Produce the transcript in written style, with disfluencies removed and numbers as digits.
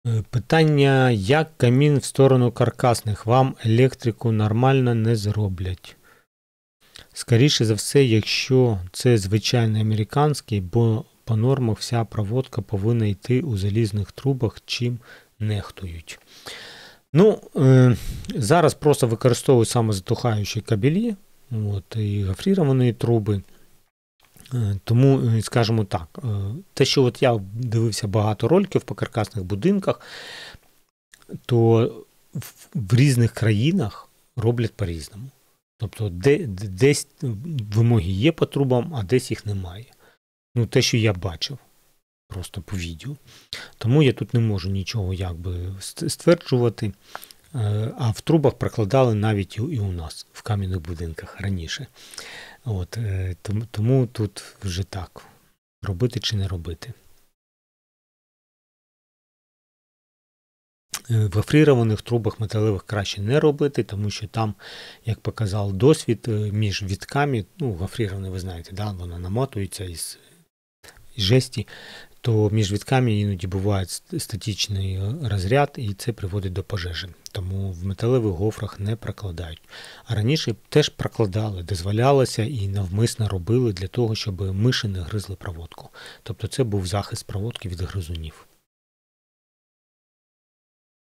Питання, як камін в сторону каркасних? Вам електрику нормально не зроблять. Скоріше за все, якщо це звичайний американський, бо по нормах вся проводка повинна йти у залізних трубах, чим нехтують. Зараз просто використовують самозатухаючі кабелі, і гофріровані труби. Тому, скажімо так, те, що я дивився багато роликів по каркасних будинках, то в різних країнах роблять по-різному. Тобто десь вимоги є по трубам, а десь їх немає. Те, що я бачив просто по відео. Тому я тут не можу нічого стверджувати. А в трубах прокладали навіть і у нас, в кам'яних будинках раніше. Тому тут вже так, робити чи не робити. В гофрірованих трубах металевих краще не робити, тому що там, як показав досвід, між вітками, гофріровані, ви знаєте, воно намотується із жесті, то між вітками іноді буває статичний розряд, і це приводить до пожежі. Тому в металевих гофрах не прокладають. А раніше теж прокладали, дозволялося і навмисно робили для того, щоб миші не гризли проводку. Тобто це був захист проводки від гризунів.